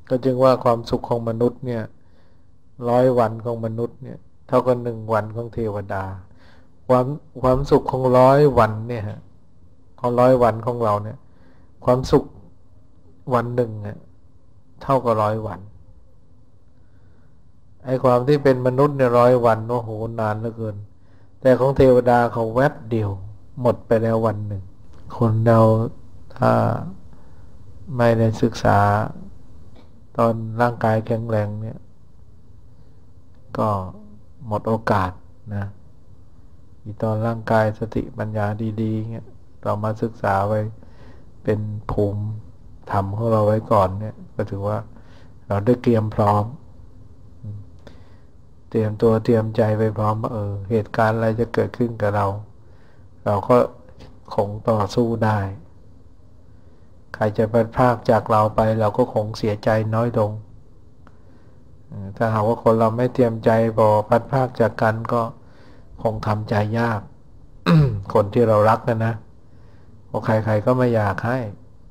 ก็จึงว่าความสุขของมนุษย์เนี่ย100 วันของมนุษย์เนี่ยเท่ากับ1 วันของเทวดาความความสุขของ100 วันเนี่ยของ100 วันของเราเนี่ยความสุขวันหนึ่งเนี่ยเท่ากับ100 วันไอ้ความที่เป็นมนุษย์เนี่ย100 วันโอ้โหนานเหลือเกินแต่ของเทวดาเขาแวบเดียวหมดไปแล้ววันหนึ่งคนเราถ้าไม่ได้ศึกษาตอนร่างกายแข็งแรงเนี่ยก็หมดโอกาสนะอีตอนร่างกายสติปัญญาดีๆเงี้ยเรามาศึกษาไว้เป็นภูมิธรรมของเราไว้ก่อนเนี่ยก็ถือว่าเราได้เตรียมพร้อมเตรียมตัวเตรียมใจไปพร้อมว่าเหตุการณ์อะไรจะเกิดขึ้นกับเราเราก็คงต่อสู้ได้ใครจะพัดพรากจากเราไปเราก็คงเสียใจน้อยลงถ้าหากว่าคนเราไม่เตรียมใจพอพัดพรากจากกันก็คงทำใจยาก คนที่เรารักนะเพราะใครๆก็ไม่อยากให้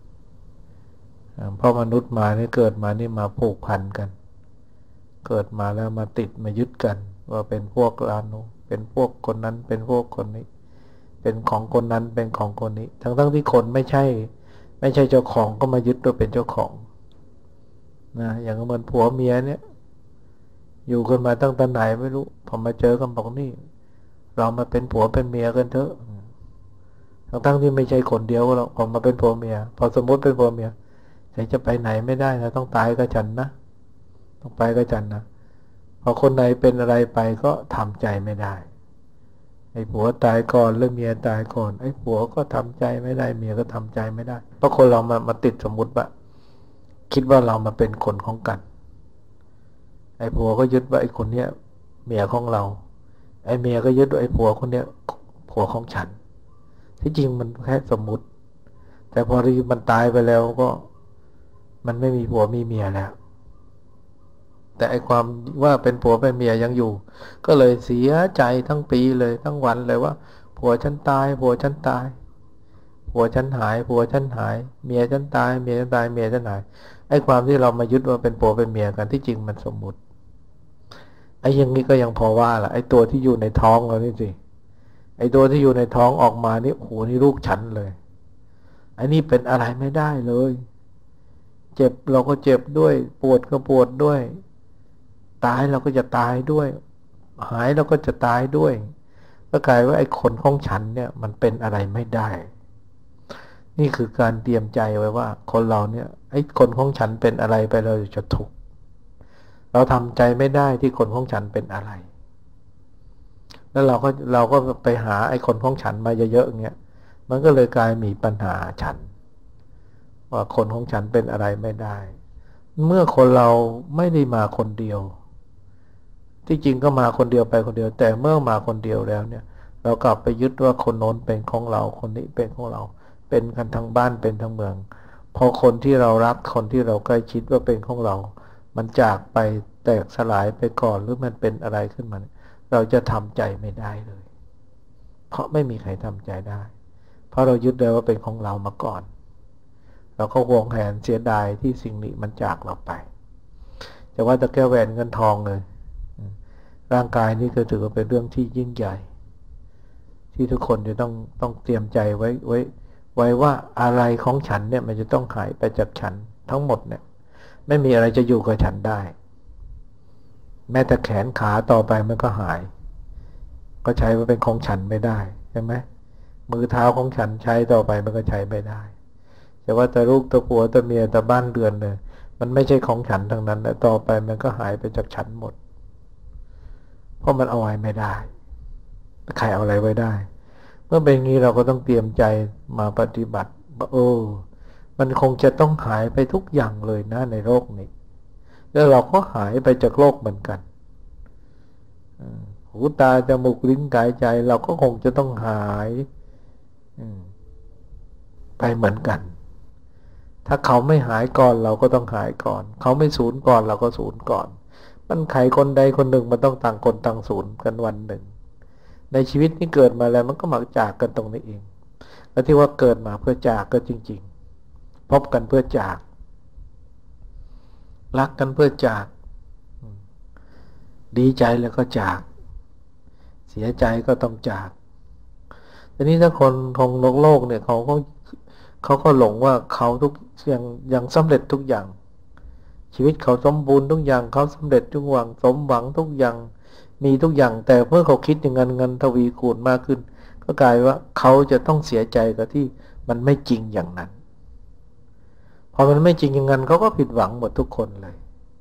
เพราะมนุษย์มานี่เกิดมานี่มาผูกพันกันเกิดมาแล้วมาติดมายึดกันว่าเป็นพวกเราเป็นพวกคนนั้นเป็นพวกคนนี้เป็นของคนนั้นเป็นของคนนี้ทั้งที่คนไม่ใช่เจ้าของก็มายึดว่าเป็นเจ้าของนะอย่างเหมือนผัวเมียเนี่ยอยู่กันมาตั้งแต่ไหนไม่รู้พอมาเจอกันบอกนี่เรามาเป็นผัวเป็นเมียกันเถอะทั้งที่ไม่ใช่คนเดียวหรอกพอมาเป็นผัวเมียพอสมมติเป็นผัวเมียฉันจะไปไหนไม่ได้นะต้องตายกับฉันนะต้องไปกับฉันนะพอคนไหนเป็นอะไรไปก็ทำใจไม่ได้ไอ้ผัวตายก่อนหรือเมียตายก่อนไอ้ผัวก็ทำใจไม่ได้เมียก็ทำใจไม่ได้เพราะคนเรามาติดสมมุติว่าคิดว่าเรามาเป็นคนของกันไอ้ผัวก็ยึดว่าไอ้คนเนี้ยเมียของเราไอ้เมียก็ยึดว่าไอ้ผัวคนเนี้ยผัวของฉันที่จริงมันแค่สมมุติแต่พอที่มันตายไปแล้วก็มันไม่มีผัวมีเมียแล้วแต่ไอ้ความว่าเป็นผัวเป็นเมียยังอยู่ก็เลยเสียใจทั้งปีเลยทั้งวันเลยว่าผัวฉันตายผัวฉันตายผัวฉันหายผัวฉันหายเมียฉันตายเมียฉันตายเมียฉันหายไอ้ความที่เรามายึดว่าเป็นผัวเป็นเมียกันที่จริงมันสมมุติไอ้อย่างนี้ก็ยังพอว่าล่ะไอ้ตัวที่อยู่ในท้องเรานี่สิไอ้ตัวที่อยู่ในท้องออกมานี่โอ้โหนี่ลูกฉันเลยไอ้นี่เป็นอะไรไม่ได้เลยเจ็บเราก็เจ็บด้วยปวดก็ปวดด้วยตายเราก็จะตายด้วยหายเราก็จะตายด้วยก็กลายว่าไอ้คนของฉันเนี่ยมันเป็นอะไรไม่ได้นี่คือการเตรียมใจไว้ว่าคนเราเนี่ยไอ้คนของฉันเป็นอะไรไปเราจะทุกข์เราทำใจไม่ได้ที่คนของฉันเป็นอะไรแล้วเราก็ไปหาไอ้คนของฉันมาเยอะๆอย่างเงี้ยมันก็เลยกลายมีปัญหาฉันว่าคนของฉันเป็นอะไรไม่ได้เมื่อคนเราไม่ได้มาคนเดียวที่จริงก็มาคนเดียวไปคนเดียวแต่เมื่อมาคนเดียวแล้วเนี่ยเรากลับไปยึดว่าคนโน้นเป็นของเราคนนี้เป็นของเราเป็นกันทั้งบ้านเป็นทั้งเมืองพอคนที่เรารักคนที่เราใกล้ชิดว่าเป็นของเรามันจากไปแตกสลายไปก่อนหรือมันเป็นอะไรขึ้นมาเราจะทำใจไม่ได้เลยเพราะไม่มีใครทำใจได้เพราะเรายึดเลยว่าเป็นของเรามาก่อนเราก็หวงแหนเสียดายที่สิ่งนี้มันจากเราไปจะว่าตะแก้วแหวนเงินทองเลยร่างกายนี้ก็ถือว่าเป็นเรื่องที่ยิ่งใหญ่ที่ทุกคนจะต้องเตรียมใจไว้ว่าอะไรของฉันเนี่ยมันจะต้องหายไปจากฉันทั้งหมดเนี่ยไม่มีอะไรจะอยู่กับฉันได้แม้แต่แขนขาต่อไปมันก็หายก็ใช้ว่าเป็นของฉันไม่ได้ใช่ไหมมือเท้าของฉันใช้ต่อไปมันก็ใช้ไม่ได้แต่ว่าแต่ลูกตัวผัวตัวเมียตัวบ้านเรือนเนี่ยมันไม่ใช่ของฉันทั้งนั้นแต่ต่อไปมันก็หายไปจากฉันหมดเพราะมันเอาไว้ไม่ได้ใครเอาอะไรไว้ได้เมื่อเป็นงี้เราก็ต้องเตรียมใจมาปฏิบัติว่ามันคงจะต้องหายไปทุกอย่างเลยนะในโลกนี้แล้วเราก็หายไปจากโลกเหมือนกันหูตาจมูกลิ้นกายใจเราก็คงจะต้องหายไปเหมือนกันถ้าเขาไม่หายก่อนเราก็ต้องหายก่อนเขาไม่สูญก่อนเราก็สูญก่อนมันใครคนใดคนหนึ่งมันต้องต่างคนต่างสูญกันวันหนึ่งในชีวิตนี้เกิดมาแล้วมันก็มักจากกันตรงนี้เองแล้วที่ว่าเกิดมาเพื่อจากก็จริงๆพบกันเพื่อจากรักกันเพื่อจากดีใจแล้วก็จากเสียใจก็ต้องจากทีนี้ถ้าคนทงโลกเนี่ยเขาก็หลงว่าเขาทุกอย่างสำเร็จทุกอย่างชีวิตเขาสมบูรณ์ทุกอย่างเขาสำเร็จทุกอย่างสมหวังทุกอย่างมีทุกอย่างแต่เมื่อเขาคิดอย่างนั้นเงินทวีคูณมากขึ้นก็กลายว่าเขาจะต้องเสียใจกับที่มันไม่จริงอย่างนั้นพอมันไม่จริงอย่างนั้นเขาก็ผิดหวังหมดทุกคนเลย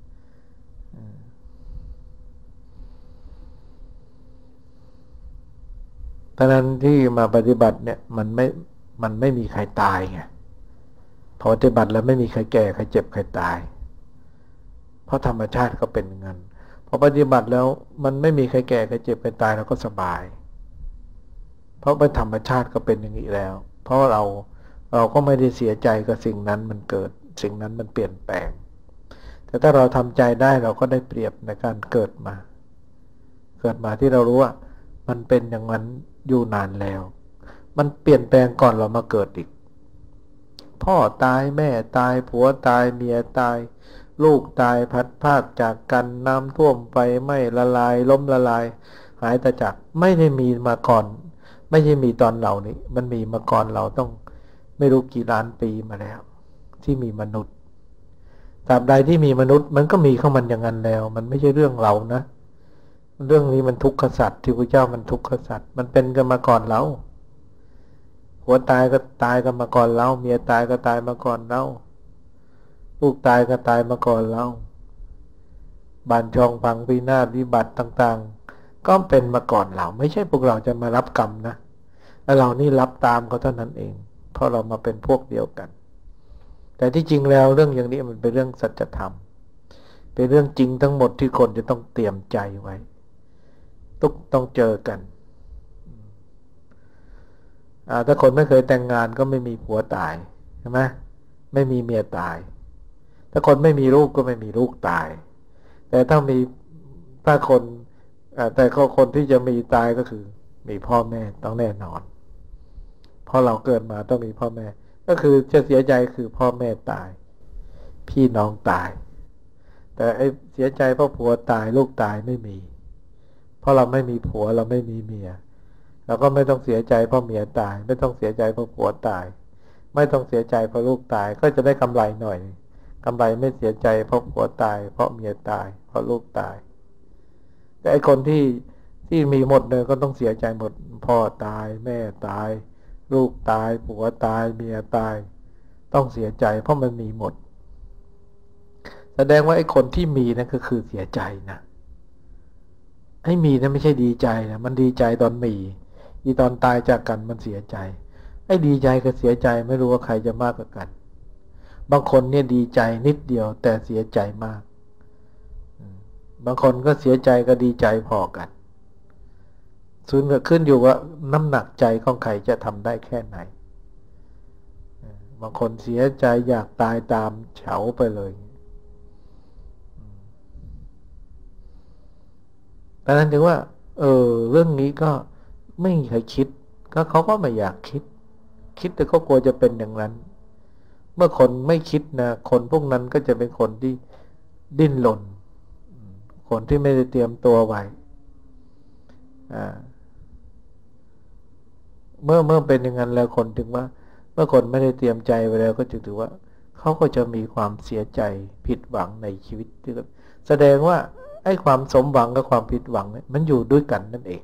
ดังนั้นที่มาปฏิบัติเนี่ยมันไม่มีใครตายไงพอปฏิบัติแล้วไม่มีใครแก่ใครเจ็บใครตายเพราะธรรมชาติก็เป็นเงินพอปฏิบัติแล้วมันไม่มีใครแก่ใครเจ็บใครตายเราก็สบายเพราะเป็นธรรมชาติก็เป็นอย่างนี้แล้วเพราะเราก็ไม่ได้เสียใจกับสิ่งนั้นมันเกิดสิ่งนั้นมันเปลี่ยนแปลงแต่ถ้าเราทำใจได้เราก็ได้เปรียบในการเกิดมาที่เรารู้ว่ามันเป็นอย่างนั้นอยู่นานแล้วมันเปลี่ยนแปลงก่อนเรามาเกิดอีกพ่อตายแม่ตายผัวตายเมียตายลูกตายพัดพรากจากกันน้ำท่วมไฟไหม้ละลายล้มละลายหายตาจากไม่ได้มีมาก่อนไม่ใช่มีตอนเรานี้มันมีมาก่อนเราต้องไม่รู้กี่ล้านปีมาแล้วที่มีมนุษย์ตราบใดที่มีมนุษย์มันก็มีเข้ามันอย่างนั้นแล้วมันไม่ใช่เรื่องเรานะเรื่องนี้มันทุกขสัตว์ที่พระเจ้ามันทุกขสัตว์มันเป็นกันมาก่อนเราผัวตายก็ตายกันมาก่อนเราเมียตายก็ตายมาก่อนเราลูกตายก็ตายมาก่อนเราบ้านช่องพังพินาศวิบัติต่างๆก็เป็นมาก่อนเราไม่ใช่พวกเราจะมารับกรรมนะแล้วเรานี่รับตามเขาเท่านั้นเองเพราะเรามาเป็นพวกเดียวกันแต่ที่จริงแล้วเรื่องอย่างนี้มันเป็นเรื่องสัจธรรมเป็นเรื่องจริงทั้งหมดที่คนจะต้องเตรียมใจไว้ต้องเจอกันถ้าคนไม่เคยแต่งงานก็ไม่มีผัวตายใช่ไหมไม่มีเมียตายถ้าคนไม่มีลูกก็ไม่มีลูกตายแต่ถ้าคนแต่คนที่จะมีตายก็คือมีพ่อแม่ต้องแน่นอนเพราะเราเกิดมาต้องมีพ่อแม่ก็คือจะเสียใจคือพ่อแม่ตายพี่น้องตายแต่ไอ้เสียใจเพราะผัวตายลูกตายไม่มีเพราะเราไม่มีผัวเราไม่มีเมียเราก็ไม่ต้องเสียใจเพราะเมียตายไม่ต้องเสียใจเพราะผัวตายไม่ต้องเสียใจเพราะลูกตายก็จะได้กำไรหน่อยกำไรไม่เสียใจเพราะผัวตายเพราะเมียตายเพราะลูกตายแต่ไอ้คนที่มีหมดเลยก็ต้องเสียใจหมดพ่อตายแม่ตายลูกตายผัวตายเมียตายต้องเสียใจเพราะมันมีหมดแสดงว่าไอ้คนที่มีนั่นก็คือเสียใจนะให้มีนะไม่ใช่ดีใจนะมันดีใจตอนมีตอนตายจากกันมันเสียใจไอ้ดีใจกับเสียใจไม่รู้ว่าใครจะมากกว่ากันบางคนเนี่ยดีใจนิดเดียวแต่เสียใจมากบางคนก็เสียใจก็ดีใจพอกันส่วนขึ้นอยู่ว่าน้ำหนักใจของใครจะทำได้แค่ไหนบางคนเสียใจอยากตายตามเฉาไปเลยดังนั้นถึงว่าเรื่องนี้ก็ไม่มีใครคิดก็เขาก็ไม่อยากคิดแต่ก็กลัวจะเป็นอย่างนั้นเมื่อคนไม่คิดนะคนพวกนั้นก็จะเป็นคนที่ดิ้นรนคนที่ไม่ได้เตรียมตัวไว้เมื่อเป็นอย่างนั้นแล้วคนถึงว่าเมื่อคนไม่ได้เตรียมใจไว้แล้วก็จะถือว่าเขาก็จะมีความเสียใจผิดหวังในชีวิตที่แสดงว่าไอ้ความสมหวังกับความผิดหวังเนี่ยมันอยู่ด้วยกันนั่นเอง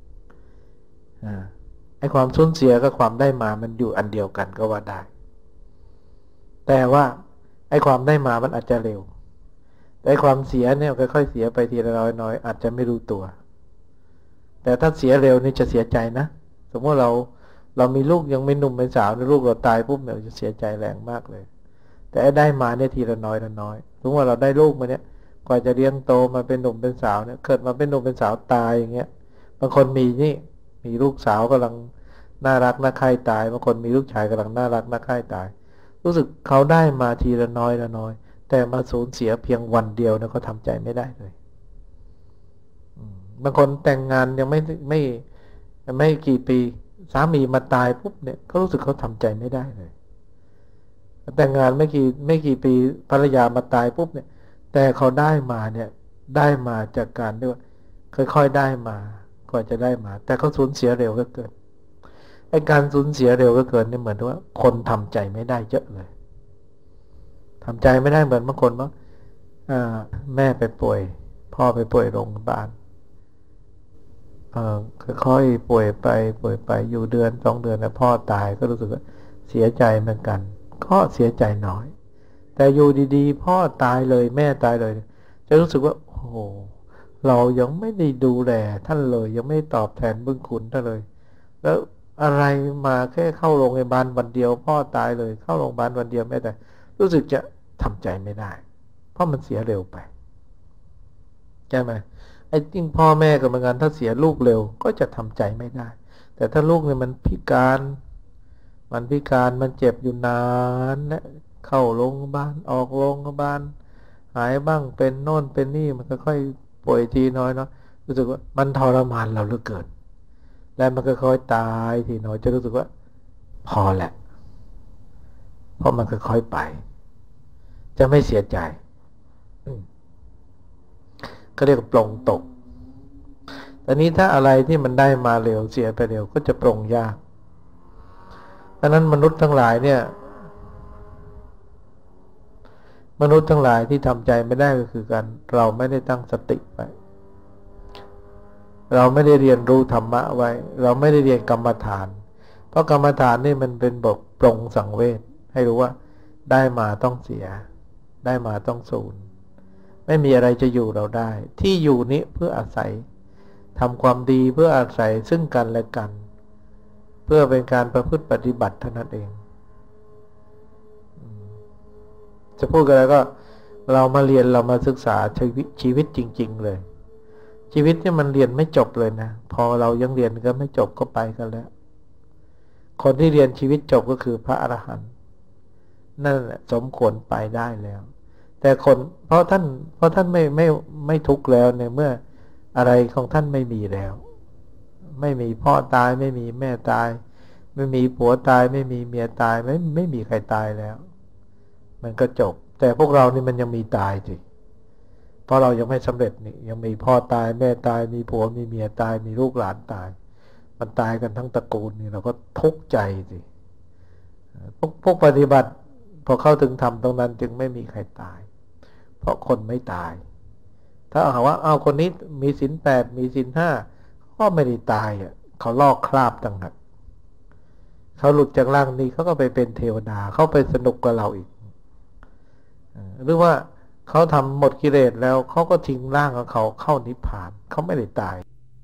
ไอ้ความสูญเสียกับความได้มามันอยู่อันเดียวกันก็ว่าได้แต่ว่าไอ้ความได้มามันอาจจะเร็วแต่ความเสียเนี่ยค่อยๆเสียไปทีละน้อยๆอาจจะไม่รู้ตัวแต่ถ้าเสียเร็วนี่จะเสียใจนะสมมติเรามีลูกยังไม่หนุ่มไม่สาวในลูกเราตายปุ๊บเนี่ยจะเสียใจแรงมากเลยแต่ได้มาเนี่ยทีละน้อยสมมติว่าเราได้ลูกมาเนี่ยกว่าจะเลี้ยงโตมาเป็นหนุ่มเป็นสาวเนี่ยเกิดมาเป็นหนุ่มเป็นสาวตายอย่างเงี้ยบางคนมีลูกสาวกำลังน่ารักน่าใคร่ตายบางคนมีลูกชายกำลังน่ารักน่าใคร่ตายรู้สึกเขาได้มาทีละน้อยแต่มาสูญเสียเพียงวันเดียวเนี่ยเขาทำใจไม่ได้เลยบางคนแต่งงานยังไม่กี่ปีสามีมาตายปุ๊บเนี่ยเขารู้สึกเขาทำใจไม่ได้เลยแต่งงานไม่กี่ปีภรรยามาตายปุ๊บเนี่ยแต่เขาได้มาเนี่ยได้มาจากการที่ว่าค่อยๆได้มากว่าจะได้มาแต่เขาสูญเสียเร็วก็เกินไอ้การสูญเสียเร็วก็เกินนี่เหมือนว่าคนทำใจไม่ได้เยอะเลยทำใจไม่ได้เหมือนบางคนว่าแม่ไปป่วยพ่อไปป่วยโรงพยาบาลค่อยๆป่วยไปอยู่เดือน2 เดือนแล้วพ่อตายก็รู้สึกว่าเสียใจเหมือนกันก็เสียใจน้อยแต่อยู่ดีๆพ่อตายเลยแม่ตายเลยจะรู้สึกว่าโอ้โหเรายังไม่ได้ดูแลท่านเลยยังไม่ตอบแทนบุญคุณท่านเลยแล้วอะไรมาแค่เข้าโรงพยาบาลวันเดียวพ่อตายเลยเข้าโรงพยาบาลวันเดียวแม่แต่รู้สึกจะทำใจไม่ได้เพราะมันเสียเร็วไปใช่ไหมไอ้จริงพ่อแม่ก็เหมือนกันถ้าเสียลูกเร็วก็จะทำใจไม่ได้แต่ถ้าลูกเนี่ยมันพิการมันเจ็บอยู่นานนะเข้าโรงพยาบาลออกโรงพยาบาลหายบ้างเป็นโน่นเป็นนี่มันก็ค่อยป่วยทีน้อยเนาะรู้สึกว่ามันทรมานเราเหลือเกินแล้วมันก็ค่อยตายทีน้อยจะรู้สึกว่าพอแหละเพราะมันค่อยๆไปจะไม่เสียใจก็เรียกว่าปลงตกแต่นี้ถ้าอะไรที่มันได้มาเร็วเสียไปเร็วก็จะปลงยากดังนั้นมนุษย์ทั้งหลายเนี่ยมนุษย์ทั้งหลายที่ทำใจไม่ได้ก็คือการเราไม่ได้ตั้งสติไว้เราไม่ได้เรียนรู้ธรรมะไว้เราไม่ได้เรียนกรรมฐานเพราะกรรมฐานนี่มันเป็นบทปรงสังเวชให้รู้ว่าได้มาต้องเสียได้มาต้องสูญไม่มีอะไรจะอยู่เราได้ที่อยู่นี้เพื่ออาศัยทำความดีเพื่ออาศัยซึ่งกันและกันเพื่อเป็นการประพฤติปฏิบัติเท่านั้นเองจะพูดกันแล้วก็เรามาเรียนเรามาศึกษาชีวิตจริงๆเลยชีวิตเนี่ยมันเรียนไม่จบเลยนะพอเรายังเรียนก็ไม่จบก็ไปกันแล้วคนที่เรียนชีวิตจบก็คือพระอรหันต์นั่นแหละสมควรไปได้แล้วแต่คนเพราะท่านไม่ทุกข์แล้วในเมื่ออะไรของท่านไม่มีแล้วไม่มีพ่อตายไม่มีแม่ตายไม่มีผัวตายไม่มีเมียตายไม่มีใครตายแล้วมันก็จบแต่พวกเรานี่มันยังมีตายสิเพราะเรายังไม่สำเร็จนี่ยังมีพ่อตายแม่ตายมีผัวมีเมียตายมีลูกหลานตายมันตายกันทั้งตระกูลนี่เราก็ทุกข์ใจสิพวกปฏิบัติพอเข้าถึงธรรมตรงนั้นจึงไม่มีใครตายเพราะคนไม่ตายถ้าหากว่าเอาคนนี้มีศีล 8มีศีล 5ก็ไม่ได้ตายอ่ะเขาลอกคราบต่างหากเขาหลุดจากร่างนี้เขาก็ไปเป็นเทวดาเขาไปสนุกกับเราอีกหรือว่าเขาทำหมดกิเลสแล้วเขาก็ทิ้งร่างของเขาเข้านิพพานเขาไม่ได้ตาย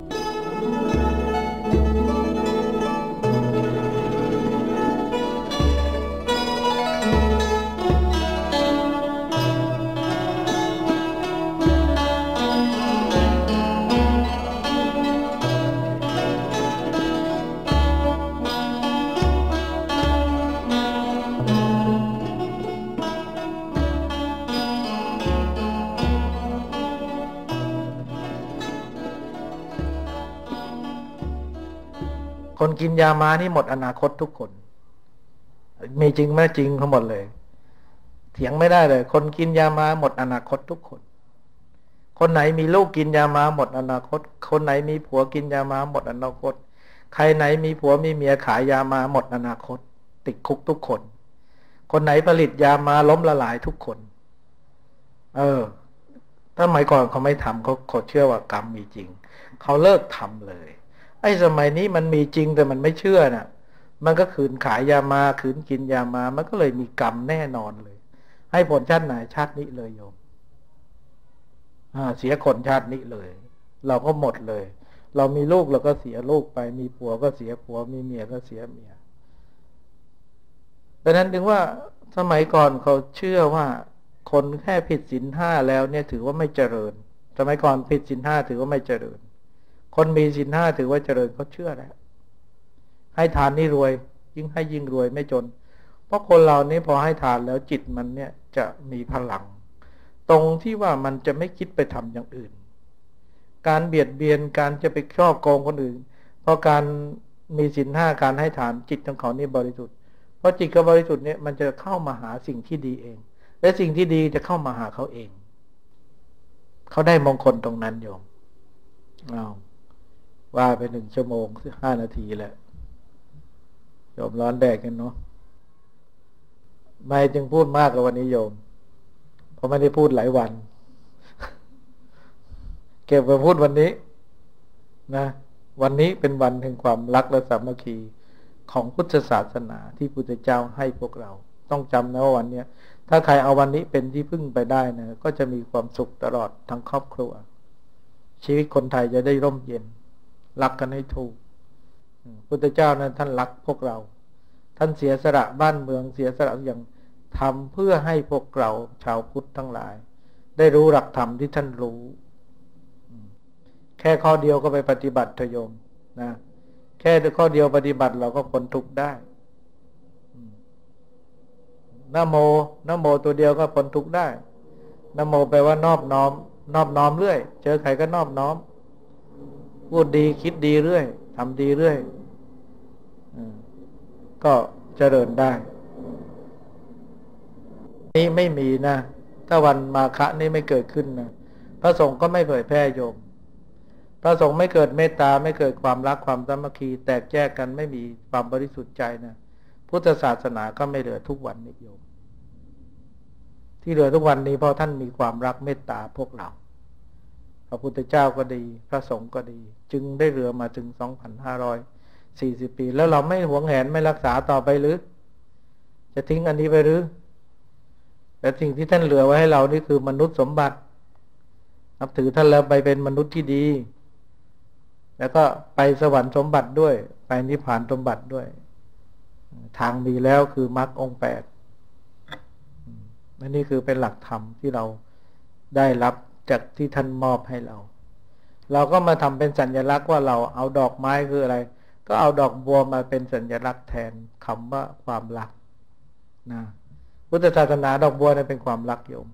คนกินยาม้านี่หมดอนาคตทุกคนมีจริงไหมจริงทั้งหมดเลยเถียงไม่ได้เลยคนกินยาม้าหมดอนาคตทุกคนคนไหนมีลูกกินยาม้าหมดอนาคตคนไหนมีผัวกินยาม้าหมดอนาคตใครไหนมีผัวมีเมียขายยาม้าหมดอนาคตติดคุกทุกคนคนไหนผลิตยาม้าล้มละลายทุกคนถ้าสมัยก่อนเขาไม่ทำเขาเชื่อว่ากรรมมีจริงเขาเลิกทำเลยไอ้สมัยนี้มันมีจริงแต่มันไม่เชื่อน่ะมันก็ขืนขายยามาขืนกินยามามันก็เลยมีกรรมแน่นอนเลยให้ผลชาติไหนชาตินี้เลยโยมเสียคนชาตินี้เลยเราก็หมดเลยเรามีลูกเราก็เสียลูกไปมีผัวก็เสียผัวมีเมียก็เสียเมียดังนั้นถึงว่าสมัยก่อนเขาเชื่อว่าคนแค่ผิดศีล 5แล้วเนี่ยถือว่าไม่เจริญสมัยก่อนผิดศีล 5ถือว่าไม่เจริญคนมีศีล 5ถือว่าเจริญเขาเชื่อแล้วให้ทานนี่รวยยิ่งให้ยิ่งรวยไม่จนเพราะคนเรานี้พอให้ทานแล้วจิตมันเนี่ยจะมีพลังตรงที่ว่ามันจะไม่คิดไปทำอย่างอื่นการเบียดเบียนการจะไปครอบโกงคนอื่นเพราะการมีศีล 5การให้ทานจิตของเขานี่บริสุทธิ์เพราะจิตเขาบริสุทธิ์เนี่ยมันจะเข้ามาหาสิ่งที่ดีเองและสิ่งที่ดีจะเข้ามาหาเขาเองเขาได้มงคลตรงนั้นโยมว่าไป1 ชั่วโมง5 นาทีแล้วโยมร้อนแดดกันเนาะไม่จึงพูดมากกว่าวันนี้โยมเพราะไม่ได้พูดหลายวันเก็บไว้พูดวันนี้นะวันนี้เป็นวันแห่งความรักและสามัคคีของพุทธศาสนาที่พุทธเจ้าให้พวกเราต้องจำนะว่าวันนี้ถ้าใครเอาวันนี้เป็นที่พึ่งไปได้นะก็จะมีความสุขตลอดทั้งครอบครัวชีวิตคนไทยจะได้ร่มเย็นรักกันให้ถูกพุทธเจ้านั้นท่านรักพวกเราท่านเสียสละบ้านเมืองเสียสละอย่างทำเพื่อให้พวกเราชาวพุทธทั้งหลายได้รู้หลักธรรมที่ท่านรู้แค่ข้อเดียวก็ไปปฏิบัติเถอะโยมนะแค่ข้อเดียวปฏิบัติเราก็พ้นทุกข์ได้นะโมนะโมตัวเดียวก็พ้นทุกข์ได้นะโมแปลว่านอบน้อมนอบน้อมเรื่อยเจอใครก็นอบน้อมพูดดีคิดดีเรื่อยทำดีเรื่อยก็เจริญได้นี่ไม่มีนะถ้าวันมาฆะนี่ไม่เกิดขึ้นนะพระสงฆ์ก็ไม่เผยแพร่โยมพระสงฆ์ไม่เกิดเมตตาไม่เกิดความรักความสามัคคีแตกแยกกันไม่มีความบริสุทธิ์ใจนะพุทธศาสนาก็ไม่เหลือทุกวันนี้โยมที่เหลือทุกวันนี้เพราะท่านมีความรักเมตตาพวกเราพระพุทธเจ้าก็ดีพระสงฆ์ก็ดีจึงได้เหลือมาถึง 2,540 ปีแล้วเราไม่หวงแหนไม่รักษาต่อไปหรือจะทิ้งอันนี้ไปหรือแต่สิ่งที่ท่านเหลือไว้ให้เรานี่คือมนุษย์สมบัตินับถือท่านแล้วไปเป็นมนุษย์ที่ดีแล้วก็ไปสวรรค์สมบัติด้วยไปนิพพานสมบัติด้วยทางดีแล้วคือมรรคองค์ 8นี่คือเป็นหลักธรรมที่เราได้รับจากที่ท่านมอบให้เราเราก็มาทำเป็นสัญลักษณ์ว่าเราเอาดอกไม้คืออะไรก็เอาดอกบัวมาเป็นสัญลักษณ์แทนคำว่าความรักนะพุทธศาสนาดอกบัวเนี่ยเป็นความรักโยม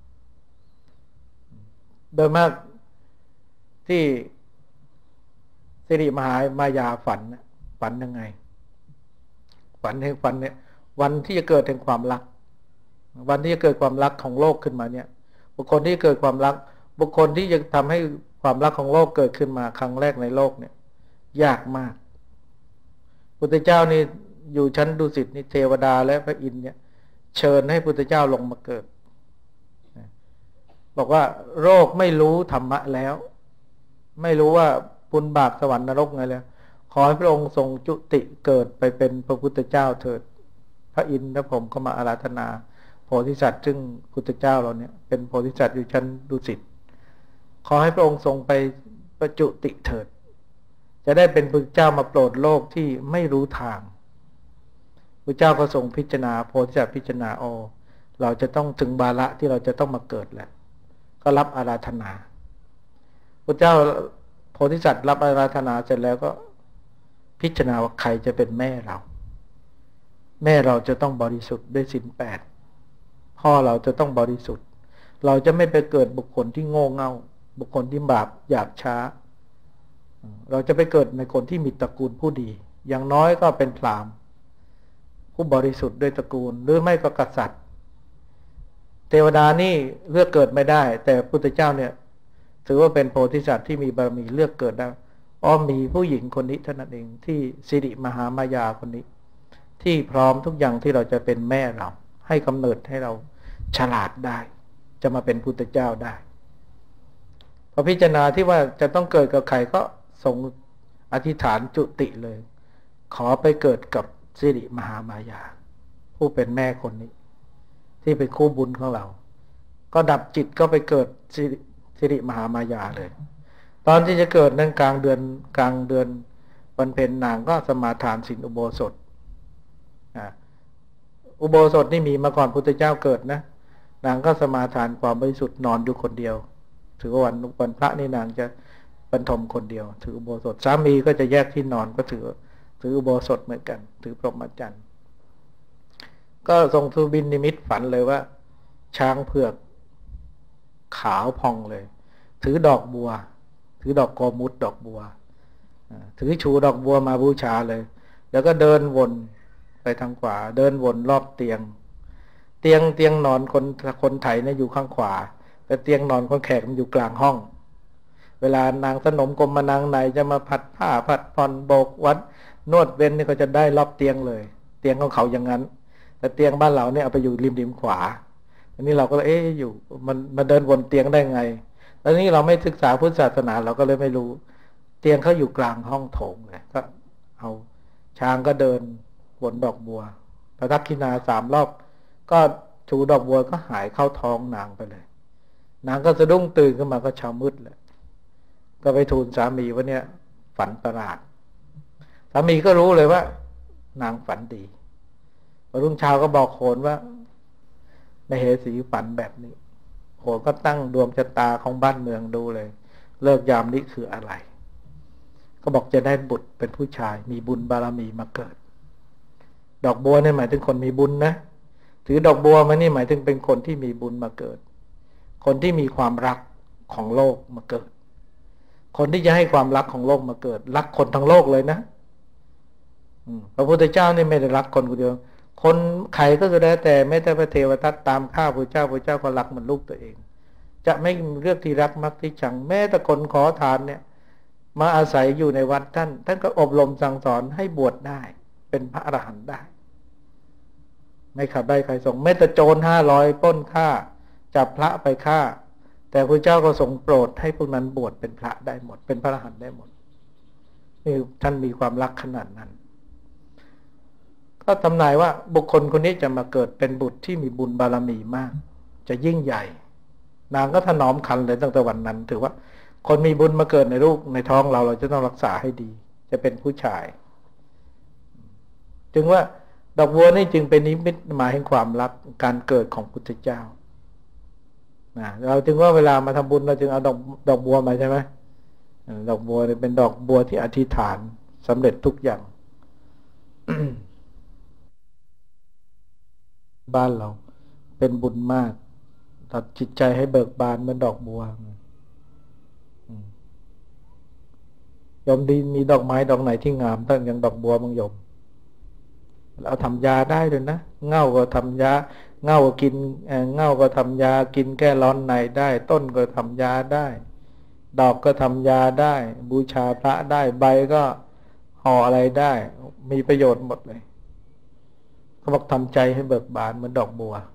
โดยมากที่สิริมหามายาฝันยังไงฝันเนี่ยวันที่จะเกิดแห่งความรักวันที่จะเกิดความรักของโลกขึ้นมาเนี่ยบุคคลที่เกิดความรักบุคคลที่จะทำให้ความรักของโลกเกิดขึ้นมาครั้งแรกในโลกเนี่ยยากมากพุทธเจ้านี่อยู่ชั้นดุสิตนี่เทวดาและพระอินทร์เนี่ยเชิญให้พุทธเจ้าลงมาเกิดบอกว่าโลกไม่รู้ธรรมะแล้วไม่รู้ว่าบุญบาปสวรรค์นรกไงแล้วขอให้พระองค์ทรงจุติเกิดไปเป็นพระพุทธเจ้าเถิดพระอินทร์และผมก็มาอาราธนาโพธิสัตว์ซึ่งพุทธเจ้าเราเนี่ยเป็นโพธิสัตว์อยู่ชั้นดุสิตขอให้พระองค์ทรงไปประจุติเถิดจะได้เป็นพระเจ้ามาโปรดโลกที่ไม่รู้ทางพระเจ้าก็ทรงพิจารณาโพธิสัตว์พิจารณาเราจะต้องถึงวาระที่เราจะต้องมาเกิดแล้วก็รับอาราธนาพระเจ้าโพธิสัตว์รับอาราธนาเสร็จแล้วก็พิจารณาว่าใครจะเป็นแม่เราจะต้องบริสุทธิ์ด้วยศีล 8พ่อเราจะต้องบริสุทธิ์เราจะไม่ไปเกิดบุคคลที่โง่เง่าบุคคลที่บาปหยาบช้าเราจะไปเกิดในคนที่มีตระกูลผู้ดีอย่างน้อยก็เป็นพราหมณ์ผู้บริสุทธิ์ด้วยตระกูลหรือไม่ก็กษัตริย์เทวดานี่เลือกเกิดไม่ได้แต่พุทธเจ้าเนี่ยถือว่าเป็นโพธิสัตว์ที่มีบารมีเลือกเกิดได้มีผู้หญิงคนนี้เท่านั้นเองที่สิริมหามายาคนนี้ที่พร้อมทุกอย่างที่เราจะเป็นแม่เราให้กำเนิดให้เราฉลาดได้จะมาเป็นพุทธเจ้าได้พอพิจารณาที่ว่าจะต้องเกิดกับใครก็ทรงอธิษฐานจุติเลยขอไปเกิดกับสิริมหามายาผู้เป็นแม่คนนี้ที่เป็นคู่บุญของเราก็ดับจิตก็ไปเกิดสิริมหามายาเลยตอนที่จะเกิดนั้นกลางเดือนวันเพ็ญนางก็สมาทานศีลอุโบสถอุโบสถนี่มีมาก่อนพุทธเจ้าเกิดนะนางก็สมาทานความบริสุทธิ์นอนอยู่คนเดียวถือว่าวันพระนี่นางจะบรรทมคนเดียวถืออุโบสถสามีก็จะแยกที่นอนก็ถืออุโบสถเหมือนกันถือพรหมจรรย์ก็ทรงทูบินนิมิตฝันเลยว่าช้างเผือกขาวพองเลยถือดอกบัวถือดอกโกมุตดอกบัวถือชูดอกบัวมาบูชาเลยแล้วก็เดินวนไปทางขวาเดินวนรอบเตียงนอนคนไถเนี่ยอยู่ข้างขวาแต่เตียงนอนของแขกมันอยู่กลางห้องเวลานางสนมกรมนางไหนจะมาผัดผ้าผัดผ่อนโบกวัดนวดเว้นนี่ก็จะได้รอบเตียงเลยเตียงของเขาอย่างนั้นแต่เตียงบ้านเราเนี่ยเอาไปอยู่ริมขวาอันนี้เราก็เลยอยู่มันมาเดินวนเตียงได้ไงแล้วนี่เราไม่ศึกษาพุทธศาสนาเราก็เลยไม่รู้เตียงเขาอยู่กลางห้องโถงเลยก็เอาช้างก็เดินวนดอกบัวประทักษิณา3 รอบก็ชูดอกบัวก็หายเข้าท้องนางไปเลยนางก็สะดุ้งตื่นขึ้นมาก็เช้ามืดเลยก็ไปทูลสามีว่าเนี่ยฝันประหลาดสามีก็รู้เลยว่านางฝันดีพอรุ่งเช้าก็บอกโขนว่าในเหสีฝันแบบนี้โขนก็ตั้งดวงชะตาของบ้านเมืองดูเลยเลิกยามนี้คืออะไรก็บอกจะได้บุตรเป็นผู้ชายมีบุญบารมีมาเกิดดอกบัวนี่หมายถึงคนมีบุญนะถือดอกบัวมานี่หมายถึงเป็นคนที่มีบุญมาเกิดคนที่มีความรักของโลกมาเกิดคนที่จะให้ความรักของโลกมาเกิดรักคนทั้งโลกเลยนะพระพุทธเจ้านี่ไม่ได้รักคนคนเดียวคนใครก็คือได้แต่ไม่แต่พระเทวทัตตามข้าพระเจ้าก็รักเหมือนลูกตัวเองจะไม่เลือกที่รักมักที่ชังแม้แต่คนขอทานเนี่ยมาอาศัยอยู่ในวัดท่านก็อบรมสั่งสอนให้บวชได้เป็นพระอรหันต์ได้ไม่ขับไล่ใครส่งแม้แต่โจร500ปล้นฆ่าจับพระไปฆ่าแต่พระเจ้าก็ทรงโปรดให้พวกนั้นบวชเป็นพระได้หมดเป็นพระอรหันต์ได้หมดนี่ท่านมีความรักขนาดนั้นก็ทำนายว่าบุคคลคนนี้จะมาเกิดเป็นบุตรที่มีบุญบารมีมากจะยิ่งใหญ่นางก็ถนอมคันเลยตั้งแต่วันนั้นถือว่าคนมีบุญมาเกิดในลูกในท้องเราจะต้องรักษาให้ดีจะเป็นผู้ชายจึงว่าดอกบัวนี่จึงเป็นนิมิตหมายแห่งความรักการเกิดของพุทธเจ้าเราจึงว่าเวลามาทำบุญเราจึงเอาดอกบัวมาใช่ไหมดอกบัวเป็นดอกบัวที่อธิษฐานสำเร็จทุกอย่าง บ้านเราเป็นบุญมากตัดจิตใจให้เบิกบานเหมือนดอกบัวยมดีมีดอกไม้ดอกไหนที่งามตั้งอย่างดอกบัวบางยมเราทำยาได้เลยนะเง่าก็ทำยาเง่าก็กินเง่าก็ทำยากินแก้ร้อนในได้ต้นก็ทำยาได้ดอกก็ทำยาได้บูชาพระได้ใบก็ห่ออะไรได้มีประโยชน์หมดเลยเขาบอกทำใจให้เบิกบานเหมือนดอกบัว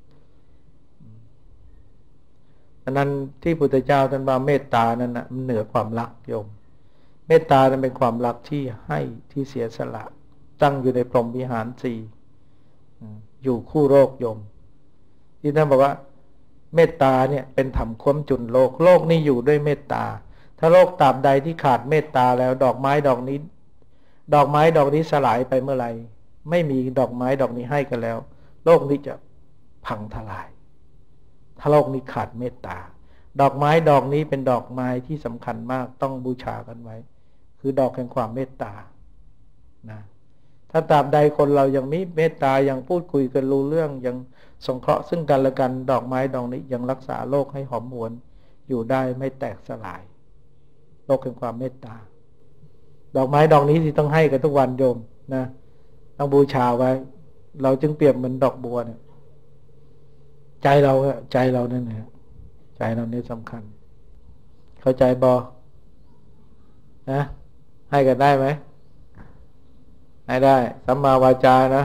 อันนั้นที่พุทธเจ้าท่านว่าเมตตานั้นนะมันเหนือความรักโยมเมตตานั้นเป็นความรักที่ให้ที่เสียสละตั้งอยู่ในพรหมวิหาร4อยู่คู่โลกโยมที่ท่านบอกว่าเมตตาเนี่ยเป็นธรรมค้ำจุนโลกโลกนี้อยู่ด้วยเมตตาถ้าโลกตราบใดที่ขาดเมตตาแล้วดอกไม้ดอกนี้สลายไปเมื่อไหร่ไม่มีดอกไม้ดอกนี้ให้กันแล้วโลกนี้จะพังทลายถ้าโลกนี้ขาดเมตตาดอกไม้ดอกนี้เป็นดอกไม้ที่สำคัญมากต้องบูชากันไว้คือดอกแห่งความเมตตานะถ้าตราบใดคนเรายังมีเมตตายังพูดคุยกันรู้เรื่องยังสงเคราะห์ซึ่งกันและกันดอกไม้ดอกนี้ยังรักษาโลกให้หอมหวนอยู่ได้ไม่แตกสลายโลกแห่งความเมตตาดอกไม้ดอกนี้ที่ต้องให้กันทุกวันโยมนะต้องบูชาไว้เราจึงเปรียบเหมือนดอกบัวเนี่ยใจเรานั่นแหละใจเรานี่สำคัญเข้าใจบอนะให้กันได้ไหมให้ได้สัมมาวาจานะ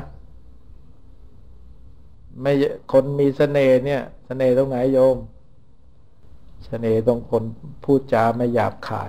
ไม่คนมีเสน่ห์เนี่ยเสน่ห์ตรงไหนโยมเสน่ห์ตรงคนพูดจาไม่หยาบคาย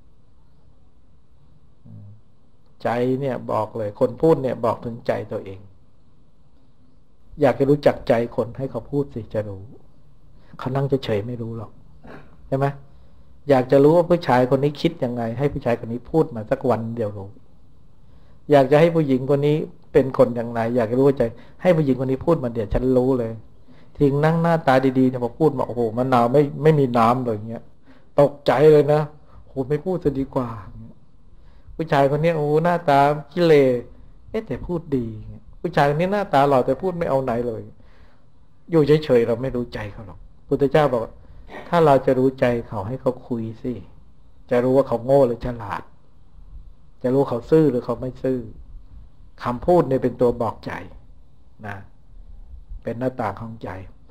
ใจเนี่ยบอกเลยคนพูดเนี่ยบอกถึงใจตัวเองอยากจะรู้จักใจคนให้เขาพูดสิจะรู้เขานั่งเฉยๆไม่รู้หรอกใช่ไหมอยากจะรู้ว่าผู้ชายคนนี้คิดยังไงให้ผู้ชายคนนี้พูดมาสักวันเดียวรู้อยากจะให้ผู้หญิงคนนี้เป็นคนอย่างไรอยากจะรู้ว่าใจให้ผู้หญิงคนนี้พูดมาเดี๋ยวฉันรู้เลยทิ้งนั่งหน้าตาดีๆเนี่ยพอพูดมาโอ้โหมะนาวไม่มีน้ำเลยอย่างเงี้ยตกใจเลยนะโอ้ไม่พูดจะดีกว่าผู้ชายคนนี้โอ้หน้าตาขี้เลแต่พูดดีผู้ชายคนนี้หน้าตาหล่อแต่พูดไม่เอาไหนเลยอยู่เฉยๆเราไม่รู้ใจเขาหรอกพุทธเจ้าบอกถ้าเราจะรู้ใจเขาให้เขาคุยสิจะรู้ว่าเขาโง่หรือฉลาดจะรู้เขาซื่อหรือเขาไม่ซื่อคำพูดเนี่ยเป็นตัวบอกใจนะเป็นหน้าต่างของใจ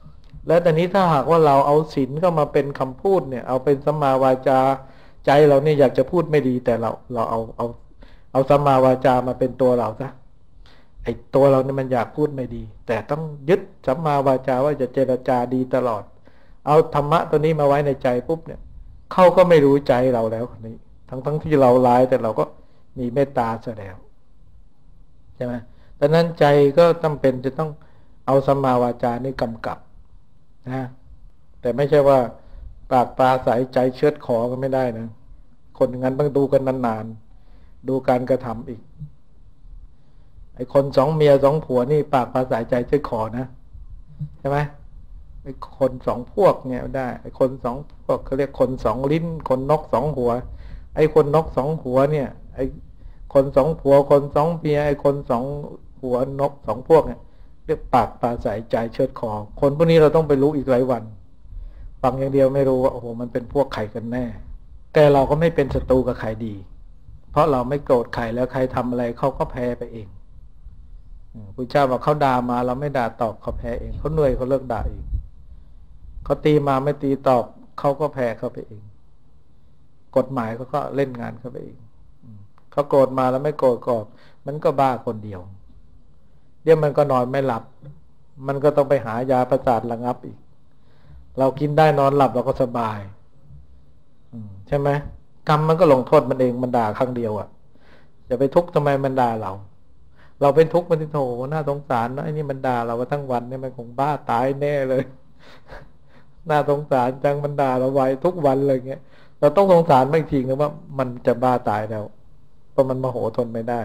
แล้วแต่นี้ถ้าหากว่าเราเอาศีลเข้ามาเป็นคำพูดเนี่ยเอาเป็นสัมมาวาจาใจเราเนี่ยอยากจะพูดไม่ดีแต่เราเอาสัมมาวาจามาเป็นตัวเราซะไอ้ตัวเราเนี่ยมันอยากพูดไม่ดีแต่ต้องยึดสัมมาวาจาว่าจะเจรจาดีตลอดเอาธรรมะตัวนี้มาไว้ในใจปุ๊บเนี่ยเขาก็ไม่รู้ใจเราแล้วคนนี้ทั้งที่เราร้ายแต่เราก็มีเมตตาเสียแล้วใช่ไหมดังนั้นใจก็จำเป็นจะต้องเอาสัมมาวาจานี่กำกับนะแต่ไม่ใช่ว่าปากปลาใสใจเชือดคอก็ไม่ได้นะคนงั้นต้องดูกันนานๆดูการกระทำอีกไอ้คนสองเมียสองผัวนี่ปากปลาใสใจเชือดคอนะใช่ไหมไอ้คนสองพวกเนี่ยได้ไอ้คนสองพวกเขาเรียกคนสองลิ้นคนนกสองหัวไอ้คนนกสองหัวเนี่ยไอ้คนสองผัวคนสองเมียไอ้คนสองหัวนกสองพวกเนี่ยเรียกปากปลาใสใจเชือดคอคนพวกนี้เราต้องไปรู้อีกหลายวันฟังอย่างเดียวไม่รู้ว่าโอ้โหมันเป็นพวกใครกันแน่แต่เราก็ไม่เป็นศัตรูกับใครดีเพราะเราไม่โกรธใครแล้วใครทำอะไรเขาก็แพ้ไปเองพระเจ้าบอกเขาด่ามาเราไม่ด่าตอบเขาแพ้เองเขาเหนื่อยเขาเลิกด่าเองเขาตีมาไม่ตีตอบเขาก็แพ้เขาไปเองกฎหมายเขาก็เล่นงานเขาไปเองเขาโกรธมาแล้วไม่โกรธก็มันก็บ้าคนเดียวเดี๋ยวมันก็นอนไม่หลับมันก็ต้องไปหายาประสาทระงับอีกเรากินได้นอนหลับเราก็สบายใช่ไหมกรรมมันก็ลงโทษมันเองมันด่าครั้งเดียวอ่ะจะไปทุกข์ทำไมมันด่าเราเป็นทุกข์มันที่โถน่าสงสารนะไอ้นี่มันด่าเราทั้งวันเนี่ยมันคงบ้าตายแน่เลยน่าสงสารจังมันด่าเราไว้ทุกวันเลยเงี้ยเราต้องสงสารไม่จริงนะว่ามันจะบ้าตายแล้วเพราะมันโมโหทนไม่ได้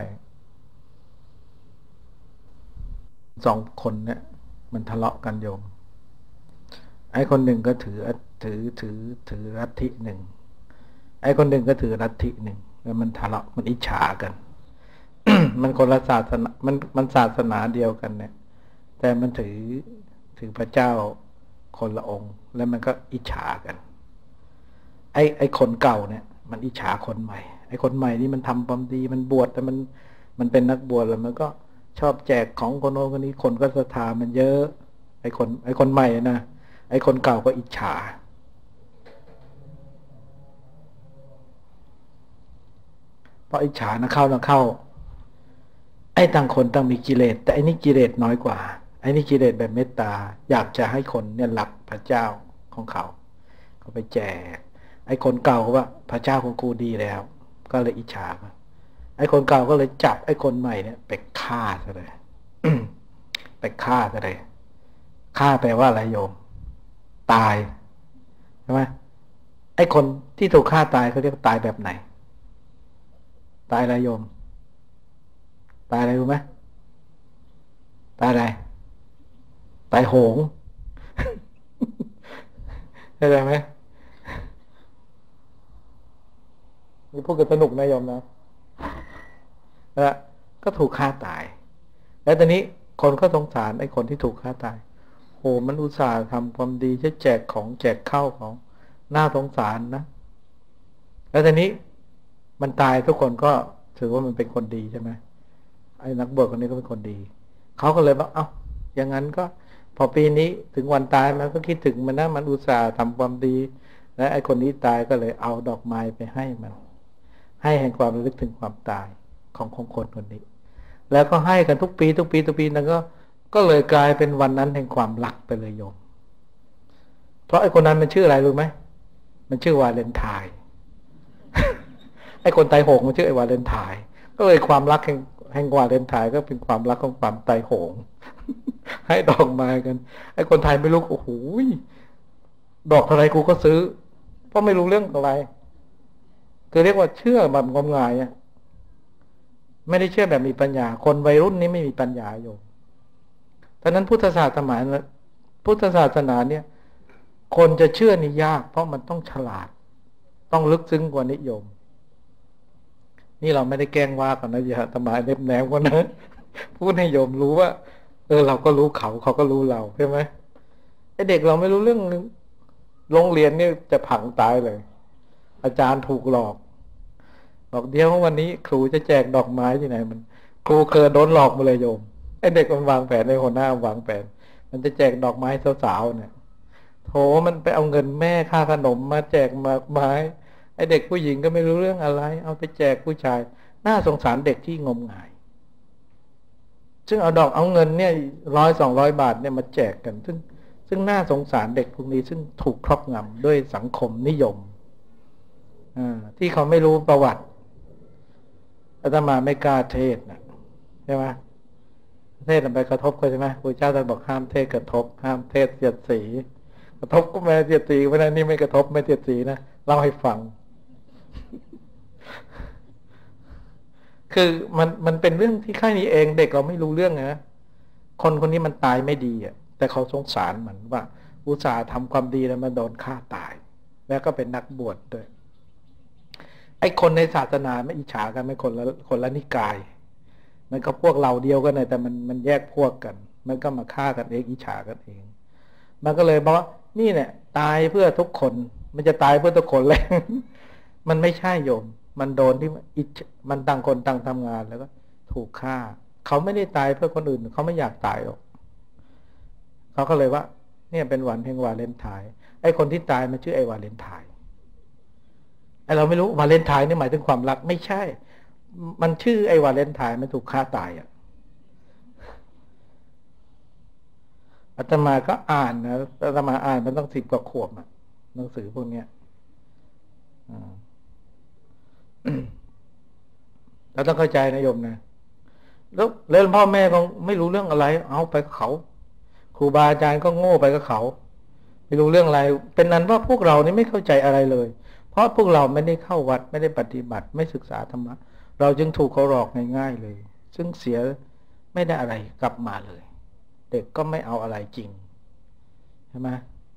สองคนเนี่ยมันทะเลาะกันโยมไอ้คนหนึ่งก็ถือลัทธิหนึ่งไอ้คนหนึ่งก็ถือลัทธิหนึ่งแล้วมันทะเลาะมันอิจฉากัน มันคนละศาสนามันศาสนาเดียวกันเนี่ยแต่มันถือพระเจ้าคนละองค์แล้วมันก็อิจฉากันไอ้คนเก่าเนี่ยมันอิจฉาคนใหม่ไอ้คนใหม่นี่มันทำความดีมันบวชแต่มันเป็นนักบวชแล้วมันก็ชอบแจกของคนโน้นคนนี้คนก็ศรัทธามันเยอะไอ้คนใหม่นะไอ้คนเก่าก็อิจฉาเพราะอิจฉานะเข้าไอ้ต่างคนต่างมีกิเลสแต่ไอ้นี่กิเลสน้อยกว่าไอ้นี่กิเลสแบบเมตตาอยากจะให้คนเนี่ยรักพระเจ้าของเขาไปแจกไอ้คนเก่าว่าพระเจ้าของกูดีแล้วก็เลยอิจฉาไอ้คนเก่าก็เลยจับไอ้คนใหม่เนี่ยไปฆ่าซะเลย ไปฆ่าซะเลยฆ่าแปลว่าอะไรโยมตายใช่ไหมไอ้คนที่ถูกฆ่าตายเขาเรียกตายแบบไหนตายอะไรโยมตายอะไรรู้ไหมตายอะไรตายโหง เข้าใจไหมนี่พูดกันสนุกนะโยมนะแล้วก็ถูกฆ่าตายแล้วตอนนี้คนก็สงสารไอ้คนที่ถูกฆ่าตายโหมันอุตส่าห์ทำความดีจะแจกของแจกข้าวของน่าสงสารนะแล้วตอนนี้มันตายทุกคนก็ถือว่ามันเป็นคนดีใช่ไหมไอ้นักบวชคนนี้ก็เป็นคนดีเขาก็เลยบอกเอ้าอย่างนั้นก็พอปีนี้ถึงวันตายมันก็คิดถึงมันนะมันอุตส่าห์ทำความดีและไอ้คนนี้ตายก็เลยเอาดอกไม้ไปให้มันให้แห่งความระลึกถึงความตายของคนคนนี้แล้วก็ให้กันทุกปีนั้นก็เลยกลายเป็นวันนั้นแห่งความรักไปเลยโยมเพราะไอ้คนนั้นมันชื่ออะไรรู้ไหมมันชื่อวาเลนไทน์ ไอ้คนตายโหงมันชื่อไอ้วาเลนไทน์ก็เลยความรักแห่งวาเลนไทน์ก็เป็นความรักของความตายโหง ให้ดอกไม้กันไอ้คนไทยไม่รู้โอ้โหดอกอะไรกูก็ซื้อเพราะไม่รู้เรื่องอะไรคือเรียกว่าเชื่อแบบงมงายอ่ะไม่ได้เชื่อแบบมีปัญญาคนวัยรุ่นนี้ไม่มีปัญญาโยมฉะนั้นพุทธศาสนาเนี่ยคนจะเชื่อนี่ยากเพราะมันต้องฉลาดต้องลึกซึ้งกว่านิยมนี่เราไม่ได้แกล้งว่ากันนะอย่าทำไมเน็บแนมกันนะพูดให้โยมรู้ว่าเราก็รู้เขาก็รู้เราใช่ไหมไอเด็กเราไม่รู้เรื่องโรงเรียนนี่จะผังตายเลยอาจารย์ถูกหลอกบอกเดี๋ยววันนี้ครูจะแจกดอกไม้ที่ไหนมันครูเคยโดนหลอกมาเลยโยมไอเด็กมันวางแผนในหัวหน้าวางแผนมันจะแจกดอกไม้สาวๆเนี่ยโถมันไปเอาเงินแม่ค่าขนมมาแจกหมากไม้ไอเด็กผู้หญิงก็ไม่รู้เรื่องอะไรเอาไปแจกผู้ชายน่าสงสารเด็กที่งมงายซึ่งเอาเงินเนี่ย100-200 บาทเนี่ยมาแจกกันซึ่งน่าสงสารเด็กพวกนี้ซึ่งถูกครอบงำด้วยสังคมนิยมที่เขาไม่รู้ประวัติอาตมาไม่กล้าเทศนะใช่ไหมเทศไปกระทบเขาใช่ไหมพระเจ้าท่านบอกห้ามเทศกระทบห้ามเทศเสียดสีกระทบก็ไม่เสียดสีเพราะนั้นนี่ไม่กระทบไม่เสียดสีนะเล่าให้ฟัง คือมันเป็นเรื่องที่แค่นี้เองเด็กเราไม่รู้เรื่องนะคนนี้มันตายไม่ดีอ่ะแต่เขาสงสารมันว่าอุตส่าห์ทำความดีแล้วมันโดนฆ่าตายแล้วก็เป็นนักบวชด้วยไอ้คนในศาสนาไม่อิจฉากันไม่คนละนิกายมันก็พวกเราเดียวกันเลยแต่มันแยกพวกกันมันก็มาฆ่ากันเองอิจฉากันเองมันก็เลยบอกว่านี่เนี่ยตายเพื่อทุกคนมันจะตายเพื่อทุกคนเลย มันไม่ใช่โยมมันโดนที่มันต่างคนต่างทำงานแล้วก็ถูกฆ่าเขาไม่ได้ตายเพื่อคนอื่นเขาไม่อยากตายหรอกเขาก็เลยว่าเนี่ยเป็นวันแห่งวาเลนไทน์ไอ้คนที่ตายมันชื่อไอ้วาเลนไทน์ไอ้เราไม่รู้วาเลนไทน์นี่หมายถึงความรักไม่ใช่มันชื่อไอ้วาเลนไทน์มันถูกฆ่าตายอ่ะอาตมาก็อ่านนะอาตมาอ่านมันต้อง10 กว่าขวบอ่ะหนังสือพวกเนี้ยเราต้องเข้าใจนะโยมนะแล้วพ่อแม่ก็ไม่รู้เรื่องอะไรเอาไปกับเขาครูบาอาจารย์ก็โง่ไปกับเขาไม่รู้เรื่องอะไรเป็นนั้นว่าพวกเรานี่ไม่เข้าใจอะไรเลยเพราะพวกเราไม่ได้เข้าวัดไม่ได้ปฏิบัติไม่ศึกษาธรรมะเราจึงถูกเขาหลอกง่ายๆเลยซึ่งเสียไม่ได้อะไรกลับมาเลยเด็กก็ไม่เอาอะไรจริงใช่ไหม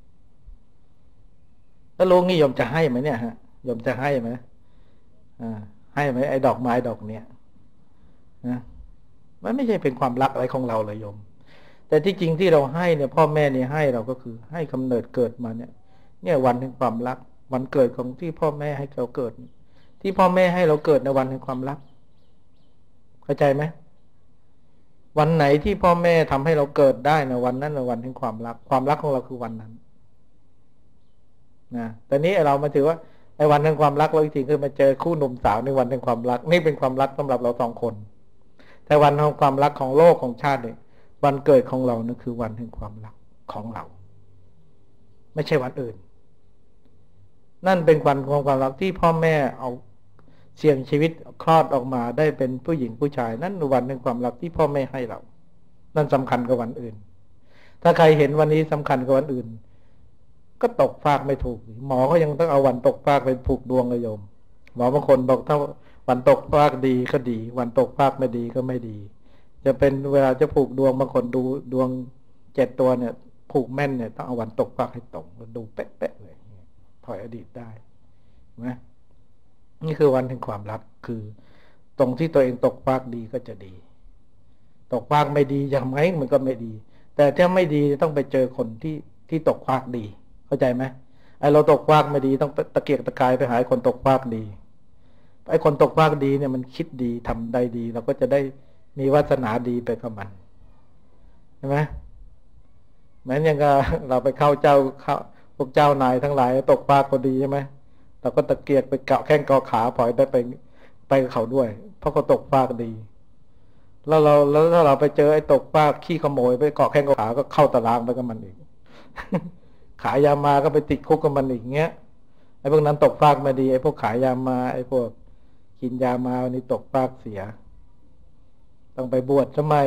แล้วลุงนี่โยมจะให้ไหมเนี่ยฮะโยมจะให้ไหมให้ไหมไอ้ดอกไม้ดอกเนี้ยนะมันไม่ใช่เป็นความรักอะไรของเราเลยโยมแต่ที่จริงที่เราให้เนี่ยพ่อแม่เนี่ยให้เราก็คือให้กำเนิดเกิดมาเนี่ยวันแห่งความรักวันเกิดของที่พ่อแม่ให้เราเกิดที่พ่อแม่ให้เราเกิดในวันแห่งความรักเข้าใจไหมวันไหนที่พ่อแม่ทำให้เราเกิดได้ในวันนั้นในวันแห่งความรักความรักของเราคือวันนั้นนะแต่นี้เรามาถือว่าในวันแห่งความรักเราจริงๆคือมาเจอคู่หนุ่มสาวในวันแห่งความรักนี่เป็นความรักสำหรับเรา2 คนแต่วันแห่งความรักของโลกของชาติเนี่ยวันเกิดของเรานั่นคือวันแห่งความรักของเราไม่ใช่วันอื่นนั่นเป็นวันของความรักที่พ่อแม่เอาเสี่ยงชีวิตคลอดออกมาได้เป็นผู้หญิงผู้ชายนั่นวันแห่งความรักที่พ่อแม่ให้เรานั่นสำคัญกว่าวันอื่นถ้าใครเห็นวันนี้สำคัญกว่าวันอื่นก็ตกฟากไม่ถูกหมอก็ยังต้องเอาวันตกฟากไปผูกดวงเลยโยมหมอบางคนบอกถ้าวันตกฟากดีก็ดีวันตกฟากไม่ดีก็ไม่ดีจะเป็นเวลาจะผูกดวงบางคนดูดวง7 ตัวเนี่ยผูกแม่นเนี่ยต้องเอาวันตกฟากให้ตรงดูเป๊ะๆเลยถอยอดีตได้นะนี่คือวันแห่งความรักคือตรงที่ตัวเองตกฟากดีก็จะดีตกฟากไม่ดียังไงมันก็ไม่ดีแต่ถ้าไม่ดีต้องไปเจอคนที่ตกฟากดีเข้าใจไหมไอ้เราตกฟากไม่ดีต้องตะเกียกตะกายไปหาคนตกฟากดีไอ้คนตกฟากดีเนี่ยมันคิดดีทำได้ดีเราก็จะได้มีวาสนาดีไปกับมันใช่ไหมเหมือนอย่างกับเราไปเข้าพวกเจ้านายทั้งหลายตกฟากพอดีใช่ไหมเราก็ตะเกียกไปเกาะแข้งเกาะขาพลอยได้ไปกับเขาด้วยเพราะเขาตกฟากดีแล้วถ้าเราไปเจอไอ้ตกฟากขี้ขโมยไปเกาะแข้งเกาะขาก็เข้าตารางไปกับมันอีก ขายยามาก็ไปติดคุกกับมันอีกเงี้ยไอ้พวกนั้นตกฟากไม่ดีไอ้พวกขายยามาไอ้พวกกินยามาวันนี้ตกฟากเสียต้องไปบวชทำไม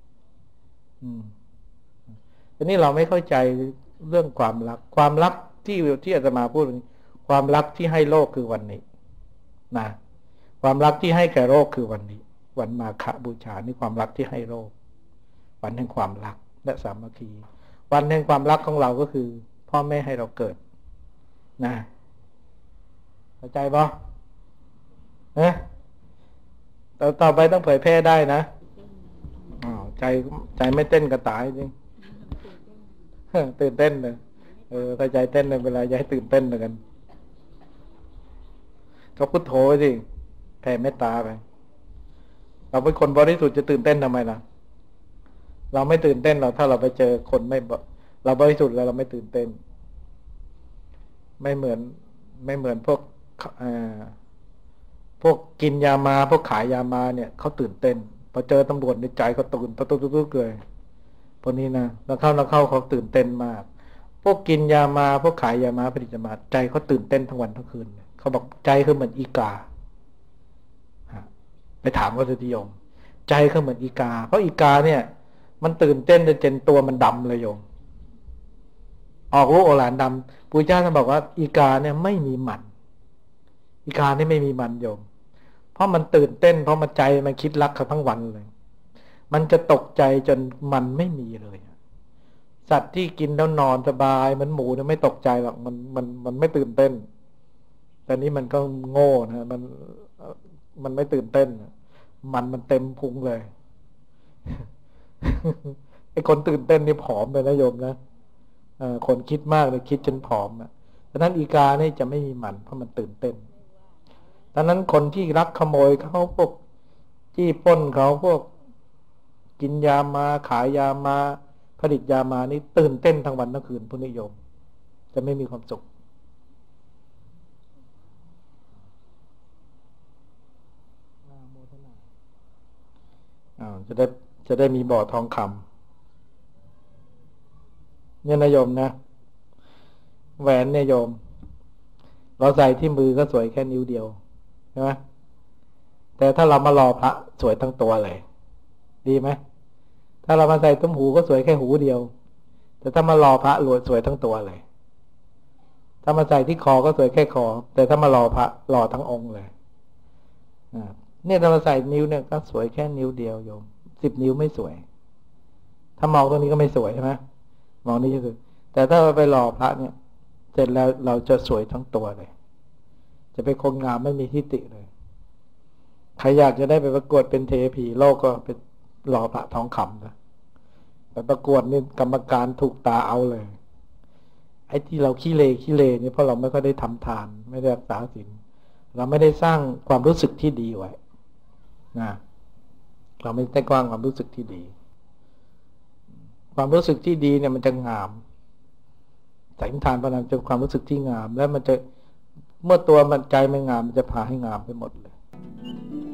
ทีนี้เราไม่เข้าใจเรื่องความรักที่อาตมาพูดความรักที่ให้โลกคือวันนี้นะความรักที่ให้แก่โลกคือวันนี้วันมาฆบูชานี่ความรักที่ให้โลกวันแห่งความรักและสามัคคีวันแห่งความรักของเราก็คือพ่อแม่ให้เราเกิดนะเข้าใจปะต่อไปต้องเผยแพร่ได้นะใจไม่เต้นก็ตายจริงตื่นเต้นเลยถ้าใจเต้นเลยเวลาอย่าให้ตื่นเต้นเลยกันก็พุทโธสิแผ่เมตตาไปเราเป็นคนบริสุทธิ์จะตื่นเต้นทำไมล่ะเราไม่ตื่นเต้นเราถ้าเราไปเจอคนไม่เราบริสุทธิ์แล้วเราไม่ตื่นเต้นไม่เหมือนไม่เหมือนพวกพวกกินยามาพวกขายยามาเนี่ยเขาตื่นเต้นพอเจอตำรวจในใจก็ตื่นตุ๊กเลยพวกนี้นะแล้วเข้าเขาตื่นเต้นมากพวกกินยามาพวกขายยามาผลิตยามาใจเขาตื่นเต้นทั้งวันทั้งคืนเขาบอกใจเขาเหมือนอีกาไปถามเขาสิโยมใจเขาเหมือนอีกาเพราะอีกาเนี่ยมันตื่นเต้นจนตัวมันดำเลยโยมออกลูกออกหลานดำปู่เจ้าท่านบอกว่าอีกาเนี่ยไม่มีมันอีกานี่ไม่มีมันโยมเพราะมันตื่นเต้นเพราะมันใจมันคิดรักเขาทั้งวันเลยมันจะตกใจจนมันไม่มีเลยสัตว์ที่กินแล้วนอนสบายเหมือนหมูเนี่ยไม่ตกใจหรอกมันไม่ตื่นเต้นแต่นี้มันก็โง่นะมันไม่ตื่นเต้นมันเต็มพุงเลยไอ้คนตื่นเต้นนี่ผอมไปนะโยมนะคนคิดมากเลยคิดจนผอมดังนั้นอีกาเนี่ยจะไม่มีมันเพราะมันตื่นเต้นดังนั้นคนที่รักขโมยเขาพวกจี้ปล้นเขาพวกกินยามาขายยามาผลิตยามานี่ตื่นเต้นทั้งวันทั้งคืนพวกนิยมจะไม่มีความสุขจะได้มีบ่อทองคำเนี่ยนะโยมนะแหวนเนี่ยโยมเราใส่ที่มือก็สวยแค่นิ้วเดียวใช่ไหมแต่ถ้าเรามารอพระสวยทั้งตัวเลยดีไหมถ้าเรามาใส่ตุ้มหูก็สวยแค่หูเดียวแต่ถ้ามารอพระสวยทั้งตัวเลยถ้ามาใส่ที่คอก็สวยแค่คอแต่ถ้ามารอพระหล่อทั้งองค์เลยเนี่ยถ้ามาใส่นิ้วเนี่ยก็สวยแค่นิ้วเดียวโยม10 นิ้วไม่สวยถ้ามองตรงนี้ก็ไม่สวยใช่ไหมมองนี่ก็คือแต่ถ้าเราไปหล่อพระเนี่ยเสร็จแล้วเราจะสวยทั้งตัวเลยจะเป็นคนงามไม่มีทิฏฐิเลยใครอยากจะได้ไปประกวดเป็นเทพีโลกก็เป็นหล่อพระทองคำนะไปประกวดนี่กรรมการถูกตาเอาเลยไอ้ที่เราขี้เลเนี่ยเพราะเราไม่ค่อยได้ทำทานไม่ได้รักษาศีลเราไม่ได้สร้างความรู้สึกที่ดีไว้นะเราไม่ได้กว้างความรู้สึกที่ดีความรู้สึกที่ดีเนี่ยมันจะงามสังทานพลังจะความรู้สึกที่งามแล้วมันจะเมื่อตัวมันใจไม่งามมันจะพาให้งามไปหมดเลย